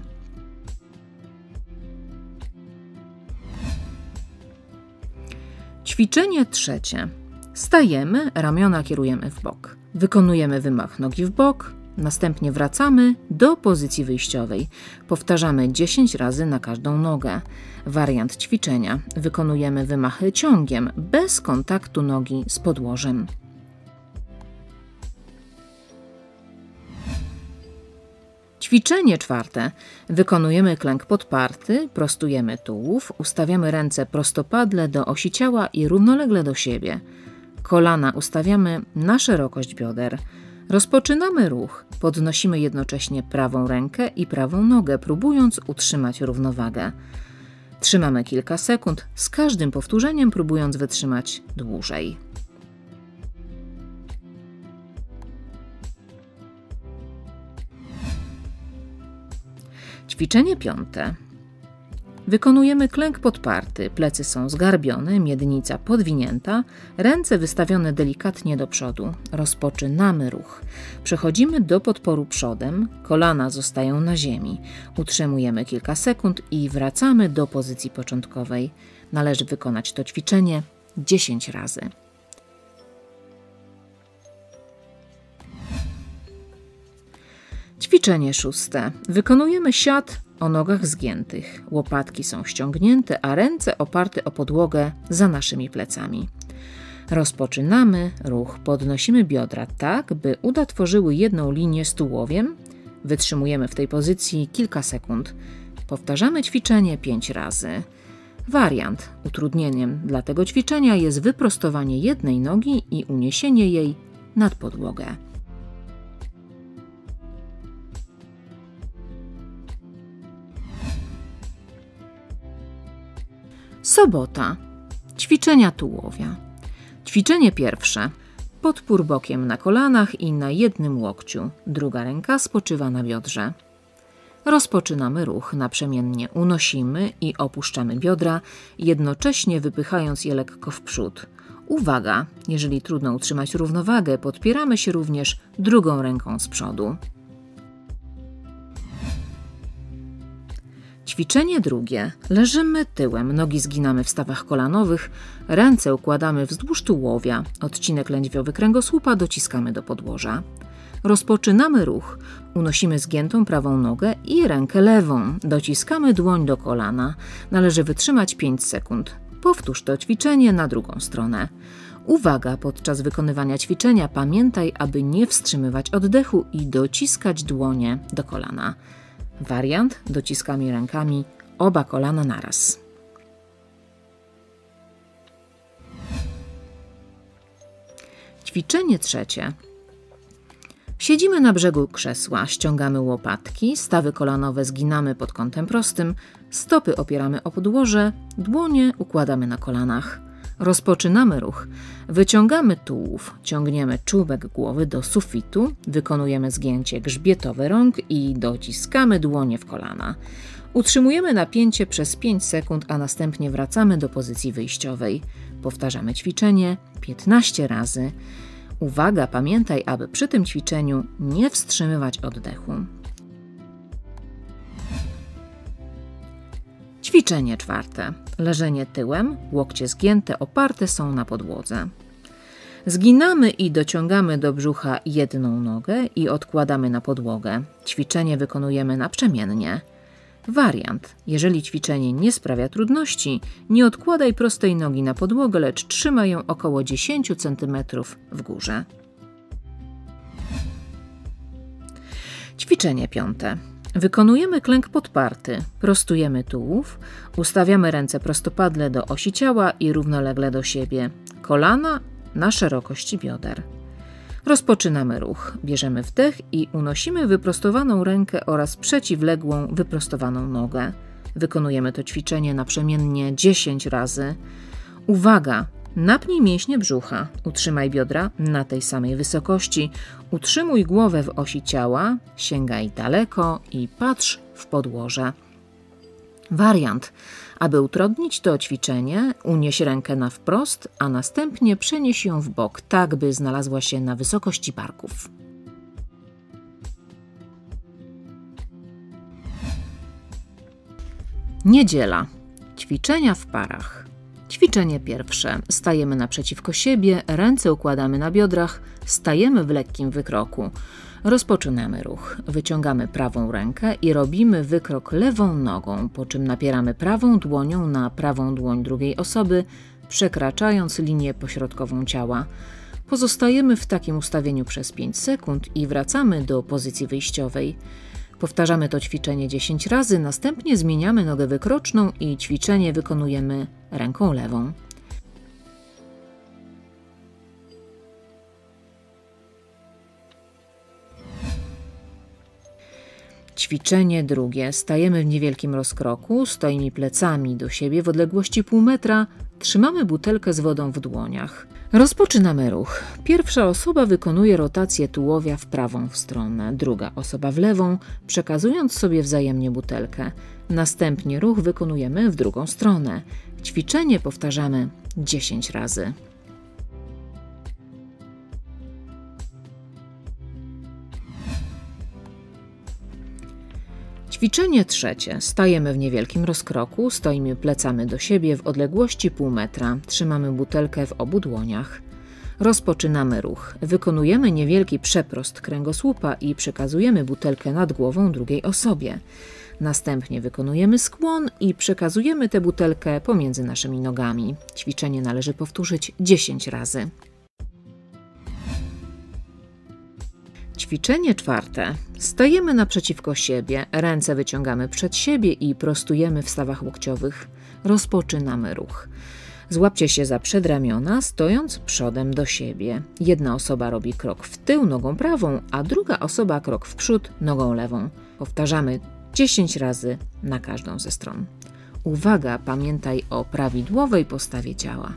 Ćwiczenie trzecie. Stajemy, ramiona kierujemy w bok. Wykonujemy wymach nogi w bok, następnie wracamy do pozycji wyjściowej. Powtarzamy 10 razy na każdą nogę. Wariant ćwiczenia. Wykonujemy wymachy ciągiem, bez kontaktu nogi z podłożem. Ćwiczenie czwarte. Wykonujemy klęk podparty, prostujemy tułów, ustawiamy ręce prostopadle do osi ciała i równolegle do siebie. Kolana ustawiamy na szerokość bioder. Rozpoczynamy ruch. Podnosimy jednocześnie prawą rękę i prawą nogę, próbując utrzymać równowagę. Trzymamy kilka sekund, z każdym powtórzeniem próbując wytrzymać dłużej. Ćwiczenie piąte. Wykonujemy klęk podparty, plecy są zgarbione, miednica podwinięta, ręce wystawione delikatnie do przodu. Rozpoczynamy ruch. Przechodzimy do podporu przodem, kolana zostają na ziemi. Utrzymujemy kilka sekund i wracamy do pozycji początkowej. Należy wykonać to ćwiczenie 10 razy. Ćwiczenie szóste. Wykonujemy siat o nogach zgiętych. Łopatki są ściągnięte, a ręce oparte o podłogę za naszymi plecami. Rozpoczynamy ruch. Podnosimy biodra tak, by uda tworzyły jedną linię z tułowiem. Wytrzymujemy w tej pozycji kilka sekund. Powtarzamy ćwiczenie 5 razy. Wariant. Utrudnieniem dla tego ćwiczenia jest wyprostowanie jednej nogi i uniesienie jej nad podłogę. Sobota. Ćwiczenia tułowia. Ćwiczenie pierwsze. Podpór bokiem na kolanach i na jednym łokciu. Druga ręka spoczywa na biodrze. Rozpoczynamy ruch. Naprzemiennie unosimy i opuszczamy biodra, jednocześnie wypychając je lekko w przód. Uwaga! Jeżeli trudno utrzymać równowagę, podpieramy się również drugą ręką z przodu. Ćwiczenie drugie. Leżymy tyłem, nogi zginamy w stawach kolanowych, ręce układamy wzdłuż tułowia, odcinek lędźwiowy kręgosłupa dociskamy do podłoża. Rozpoczynamy ruch. Unosimy zgiętą prawą nogę i rękę lewą. Dociskamy dłoń do kolana. Należy wytrzymać 5 sekund. Powtórz to ćwiczenie na drugą stronę. Uwaga! Podczas wykonywania ćwiczenia pamiętaj, aby nie wstrzymywać oddechu i dociskać dłonie do kolana. Wariant. Dociskamy rękami oba kolana naraz. Ćwiczenie trzecie. Siedzimy na brzegu krzesła, ściągamy łopatki, stawy kolanowe zginamy pod kątem prostym, stopy opieramy o podłoże, dłonie układamy na kolanach. Rozpoczynamy ruch. Wyciągamy tułów, ciągniemy czubek głowy do sufitu, wykonujemy zgięcie grzbietowe rąk i dociskamy dłonie w kolana. Utrzymujemy napięcie przez 5 sekund, a następnie wracamy do pozycji wyjściowej. Powtarzamy ćwiczenie 15 razy. Uwaga, pamiętaj, aby przy tym ćwiczeniu nie wstrzymywać oddechu. Ćwiczenie 4. Leżenie tyłem, łokcie zgięte, oparte są na podłodze. Zginamy i dociągamy do brzucha jedną nogę i odkładamy na podłogę. Ćwiczenie wykonujemy naprzemiennie. Wariant. Jeżeli ćwiczenie nie sprawia trudności, nie odkładaj prostej nogi na podłogę, lecz trzymaj ją około 10 cm w górze. Ćwiczenie 5. Wykonujemy klęk podparty. Prostujemy tułów, ustawiamy ręce prostopadle do osi ciała i równolegle do siebie. Kolana na szerokości bioder. Rozpoczynamy ruch. Bierzemy wdech i unosimy wyprostowaną rękę oraz przeciwległą wyprostowaną nogę. Wykonujemy to ćwiczenie naprzemiennie 10 razy. Uwaga! Napnij mięśnie brzucha. Utrzymaj biodra na tej samej wysokości. Utrzymuj głowę w osi ciała, sięgaj daleko i patrz w podłoże. Wariant. Aby utrudnić to ćwiczenie, unieś rękę na wprost, a następnie przenieś ją w bok, tak by znalazła się na wysokości barków. Niedziela. Ćwiczenia w parach. Ćwiczenie pierwsze. Stajemy naprzeciwko siebie, ręce układamy na biodrach, stajemy w lekkim wykroku. Rozpoczynamy ruch. Wyciągamy prawą rękę i robimy wykrok lewą nogą, po czym napieramy prawą dłonią na prawą dłoń drugiej osoby, przekraczając linię pośrodkową ciała. Pozostajemy w takim ustawieniu przez 5 sekund i wracamy do pozycji wyjściowej. Powtarzamy to ćwiczenie 10 razy, następnie zmieniamy nogę wykroczną i ćwiczenie wykonujemy ręką lewą. Ćwiczenie drugie. Stajemy w niewielkim rozkroku, stoimy plecami do siebie w odległości pół metra, trzymamy butelkę z wodą w dłoniach. Rozpoczynamy ruch. Pierwsza osoba wykonuje rotację tułowia w prawą stronę, druga osoba w lewą, przekazując sobie wzajemnie butelkę. Następnie ruch wykonujemy w drugą stronę. Ćwiczenie powtarzamy 10 razy. Ćwiczenie trzecie. Stajemy w niewielkim rozkroku, stoimy plecami do siebie w odległości pół metra, trzymamy butelkę w obu dłoniach. Rozpoczynamy ruch. Wykonujemy niewielki przeprost kręgosłupa i przekazujemy butelkę nad głową drugiej osobie. Następnie wykonujemy skłon i przekazujemy tę butelkę pomiędzy naszymi nogami. Ćwiczenie należy powtórzyć 10 razy. Ćwiczenie czwarte. Stajemy naprzeciwko siebie, ręce wyciągamy przed siebie i prostujemy w stawach łokciowych. Rozpoczynamy ruch. Złapcie się za przedramiona, stojąc przodem do siebie. Jedna osoba robi krok w tył nogą prawą, a druga osoba krok w przód nogą lewą. Powtarzamy 10 razy na każdą ze stron. Uwaga, pamiętaj o prawidłowej postawie ciała.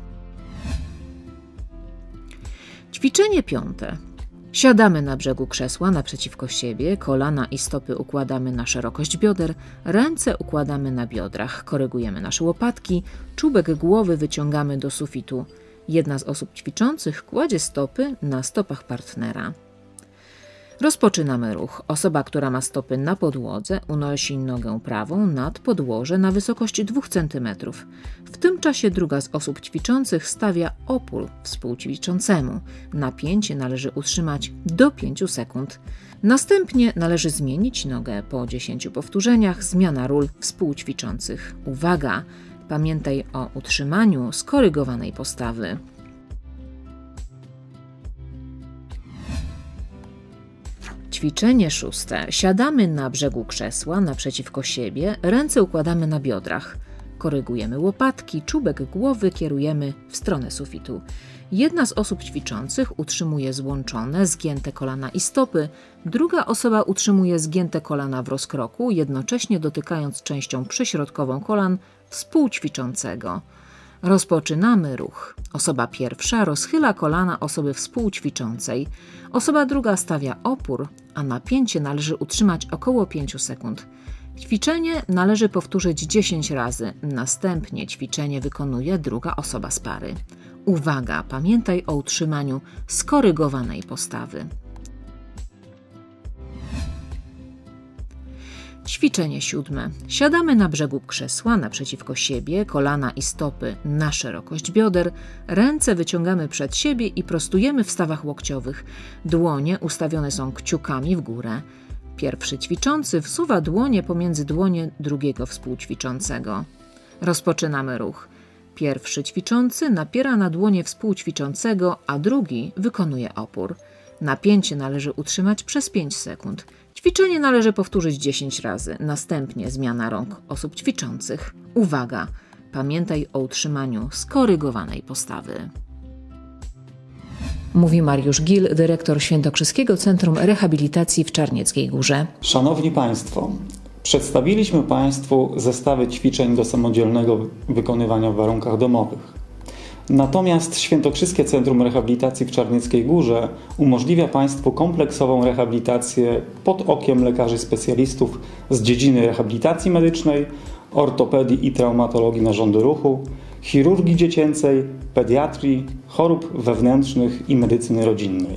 Ćwiczenie piąte. Siadamy na brzegu krzesła naprzeciwko siebie, kolana i stopy układamy na szerokość bioder, ręce układamy na biodrach, korygujemy nasze łopatki, czubek głowy wyciągamy do sufitu. Jedna z osób ćwiczących kładzie stopy na stopach partnera. Rozpoczynamy ruch. Osoba, która ma stopy na podłodze, unosi nogę prawą nad podłoże na wysokości 2 cm. W tym czasie druga z osób ćwiczących stawia opór współćwiczącemu. Napięcie należy utrzymać do 5 sekund. Następnie należy zmienić nogę po 10 powtórzeniach, zmiana ról współćwiczących. Uwaga! Pamiętaj o utrzymaniu skorygowanej postawy. Ćwiczenie szóste. Siadamy na brzegu krzesła naprzeciwko siebie, ręce układamy na biodrach. Korygujemy łopatki, czubek głowy kierujemy w stronę sufitu. Jedna z osób ćwiczących utrzymuje złączone, zgięte kolana i stopy, druga osoba utrzymuje zgięte kolana w rozkroku, jednocześnie dotykając częścią przyśrodkową kolan współćwiczącego. Rozpoczynamy ruch. Osoba pierwsza rozchyla kolana osoby współćwiczącej. Osoba druga stawia opór, a napięcie należy utrzymać około 5 sekund. Ćwiczenie należy powtórzyć 10 razy. Następnie ćwiczenie wykonuje druga osoba z pary. Uwaga! Pamiętaj o utrzymaniu skorygowanej postawy. Ćwiczenie 7. Siadamy na brzegu krzesła naprzeciwko siebie, kolana i stopy na szerokość bioder, ręce wyciągamy przed siebie i prostujemy w stawach łokciowych. Dłonie ustawione są kciukami w górę. Pierwszy ćwiczący wsuwa dłonie pomiędzy dłonie drugiego współćwiczącego. Rozpoczynamy ruch. Pierwszy ćwiczący napiera na dłonie współćwiczącego, a drugi wykonuje opór. Napięcie należy utrzymać przez 5 sekund. Ćwiczenie należy powtórzyć 10 razy. Następnie zmiana rąk osób ćwiczących. Uwaga! Pamiętaj o utrzymaniu skorygowanej postawy. Mówi Mariusz Gil, dyrektor Świętokrzyskiego Centrum Rehabilitacji w Czarnieckiej Górze. Szanowni Państwo, przedstawiliśmy Państwu zestawy ćwiczeń do samodzielnego wykonywania w warunkach domowych. Natomiast Świętokrzyskie Centrum Rehabilitacji w Czarnieckiej Górze umożliwia Państwu kompleksową rehabilitację pod okiem lekarzy specjalistów z dziedziny rehabilitacji medycznej, ortopedii i traumatologii narządu ruchu, chirurgii dziecięcej, pediatrii, chorób wewnętrznych i medycyny rodzinnej.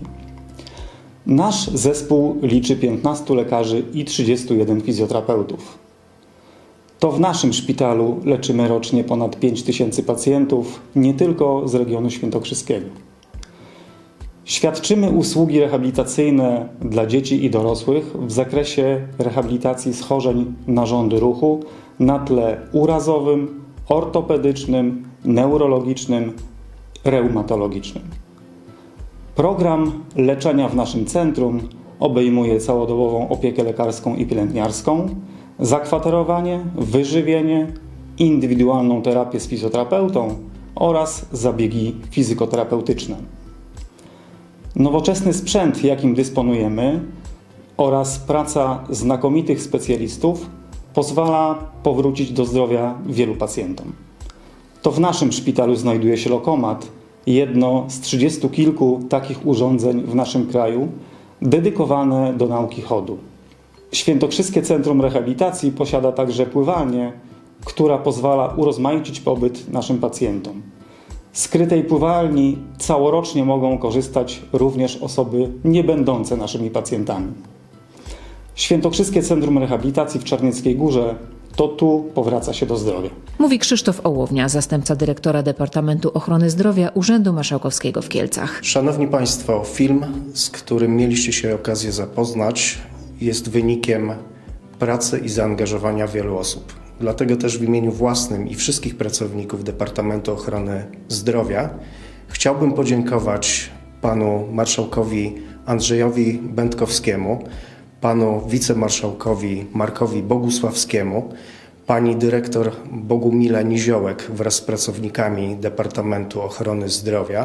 Nasz zespół liczy 15 lekarzy i 31 fizjoterapeutów. To w naszym szpitalu leczymy rocznie ponad 5000 pacjentów, nie tylko z regionu świętokrzyskiego. Świadczymy usługi rehabilitacyjne dla dzieci i dorosłych w zakresie rehabilitacji schorzeń narządu ruchu na tle urazowym, ortopedycznym, neurologicznym, reumatologicznym. Program leczenia w naszym centrum obejmuje całodobową opiekę lekarską i pielęgniarską, zakwaterowanie, wyżywienie, indywidualną terapię z fizjoterapeutą oraz zabiegi fizykoterapeutyczne. Nowoczesny sprzęt, jakim dysponujemy, oraz praca znakomitych specjalistów pozwala powrócić do zdrowia wielu pacjentom. To w naszym szpitalu znajduje się Lokomat, jedno z 30 kilku takich urządzeń w naszym kraju, dedykowane do nauki chodu. Świętokrzyskie Centrum Rehabilitacji posiada także pływalnię, która pozwala urozmaicić pobyt naszym pacjentom. Z skrytej pływalni całorocznie mogą korzystać również osoby nie będące naszymi pacjentami. Świętokrzyskie Centrum Rehabilitacji w Czarnieckiej Górze to tu powraca się do zdrowia. Mówi Krzysztof Ołownia, zastępca dyrektora Departamentu Ochrony Zdrowia Urzędu Marszałkowskiego w Kielcach. Szanowni Państwo, film, z którym mieliście się okazję zapoznać, jest wynikiem pracy i zaangażowania wielu osób. Dlatego też w imieniu własnym i wszystkich pracowników Departamentu Ochrony Zdrowia chciałbym podziękować panu marszałkowi Andrzejowi Będkowskiemu, panu wicemarszałkowi Markowi Bogusławskiemu, pani dyrektor Bogumile Niziołek wraz z pracownikami Departamentu Ochrony Zdrowia,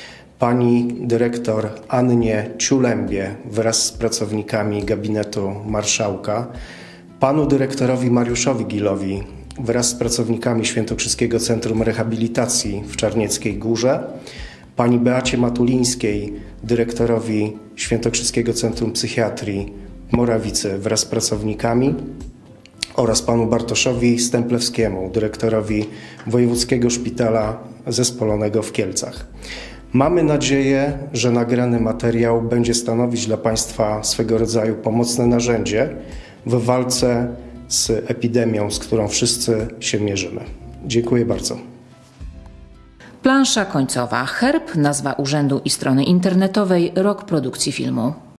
pani dyrektor Annie Ciulębie wraz z pracownikami gabinetu marszałka, panu dyrektorowi Mariuszowi Gilowi wraz z pracownikami Świętokrzyskiego Centrum Rehabilitacji w Czarnieckiej Górze, pani Beacie Matulińskiej, dyrektorowi Świętokrzyskiego Centrum Psychiatrii w Morawicy wraz z pracownikami oraz panu Bartoszowi Stemplewskiemu, dyrektorowi Wojewódzkiego Szpitala Zespolonego w Kielcach. Mamy nadzieję, że nagrany materiał będzie stanowić dla Państwa swego rodzaju pomocne narzędzie w walce z epidemią, z którą wszyscy się mierzymy. Dziękuję bardzo. Plansza końcowa, herb, nazwa urzędu i strony internetowej, rok produkcji filmu.